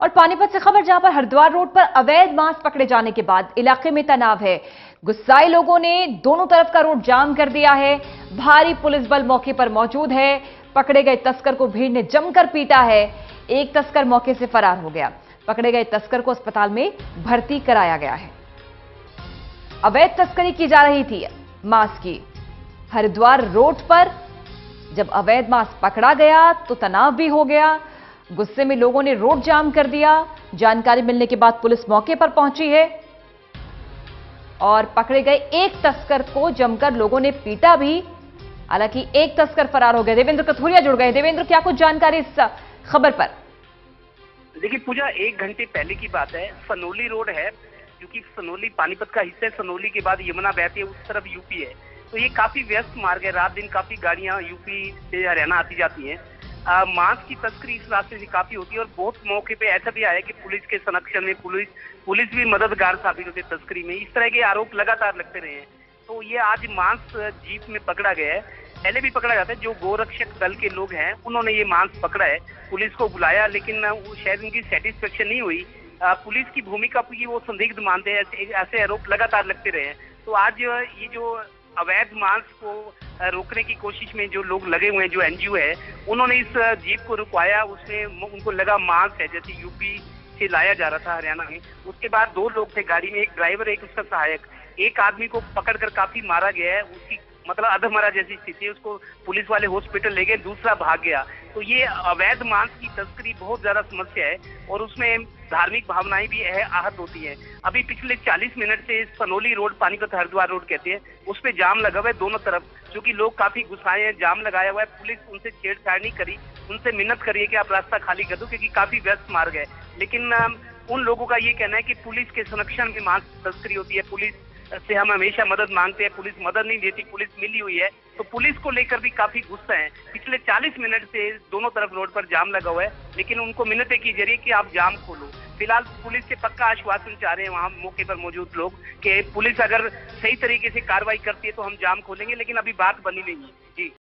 और पानीपत से खबर, जहां पर हरिद्वार रोड पर अवैध मांस पकड़े जाने के बाद इलाके में तनाव है। गुस्साए लोगों ने दोनों तरफ का रोड जाम कर दिया है। भारी पुलिस बल मौके पर मौजूद है। पकड़े गए तस्कर को भीड़ ने जमकर पीटा है। एक तस्कर मौके से फरार हो गया। पकड़े गए तस्कर को अस्पताल में भर्ती कराया गया है। अवैध तस्करी की जा रही थी मांस की। हरिद्वार रोड पर जब अवैध मांस पकड़ा गया तो तनाव भी हो गया। गुस्से में लोगों ने रोड जाम कर दिया। जानकारी मिलने के बाद पुलिस मौके पर पहुंची है और पकड़े गए एक तस्कर को जमकर लोगों ने पीटा भी। हालांकि एक तस्कर फरार हो गया। देवेंद्र कथुरिया जुड़ गए। देवेंद्र, क्या कुछ जानकारी इस खबर पर? देखिए पूजा, 1 घंटे पहले की बात है। सनोली रोड है, क्योंकि सनोली पानीपत का हिस्सा है। सनोली के बाद यमुना बहती है, उस तरफ यूपी है, तो ये काफी व्यस्त मार्ग है। रात दिन काफी गाड़ियां यूपी से हरियाणा आती जाती हैं। मांस की तस्करी इस रास्ते से काफी होती है और बहुत मौके पे ऐसा भी आया कि पुलिस के संरक्षण में पुलिस भी मददगार साबित होती है तस्करी में। इस तरह के आरोप लगातार लगते रहे हैं। तो ये आज मांस जीप में पकड़ा गया है। पहले भी पकड़ा जाता है। जो गोरक्षक दल के लोग हैं उन्होंने ये मांस पकड़ा है, पुलिस को बुलाया, लेकिन शायद उनकी सेटिस्फेक्शन नहीं हुई। पुलिस की भूमिका की वो संदिग्ध मानते हैं। ऐसे आरोप लगातार लगते रहे हैं। तो आज ये जो अवैध मांस को रोकने की कोशिश में जो लोग लगे हुए हैं, जो एनजीओ है, उन्होंने इस जीप को रुकवाया। उसमें उनको लगा मांस है, जैसे यूपी से लाया जा रहा था हरियाणा में। उसके बाद 2 लोग थे गाड़ी में, एक ड्राइवर, एक उसका सहायक। एक आदमी को पकड़कर काफी मारा गया है। उसकी मतलब अधमरा जैसी स्थिति है। उसको पुलिस वाले हॉस्पिटल ले गए, दूसरा भाग गया। तो ये अवैध मांस की तस्करी बहुत ज्यादा समस्या है और उसमें धार्मिक भावनाएं भी आहत होती हैं। अभी पिछले 40 मिनट से सनोली रोड, पानीपत हरिद्वार रोड कहते हैं, उस पे जाम लगा हुआ है दोनों तरफ, क्योंकि लोग काफी गुस्साए हैं। जाम लगाया हुआ है। पुलिस उनसे छेड़छाड़ नहीं करी, उनसे मिन्नत करिए कि आप रास्ता खाली कर दो, क्योंकि काफी व्यस्त मार्ग है। लेकिन उन लोगों का ये कहना है कि पुलिस के संरक्षण में मांस तस्करी होती है। पुलिस से हम हमेशा मदद मांगते हैं, पुलिस मदद नहीं देती, पुलिस मिली हुई है। तो पुलिस को लेकर भी काफी गुस्सा है। पिछले 40 मिनट से दोनों तरफ रोड पर जाम लगा हुआ है, लेकिन उनको मिन्नतें की जा रही है कि आप जाम खोलो। फिलहाल पुलिस से पक्का आश्वासन चाह रहे हैं वहां मौके पर मौजूद लोग कि पुलिस अगर सही तरीके से कार्रवाई करती है तो हम जाम खोलेंगे, लेकिन अभी बात बनी नहीं है। जी।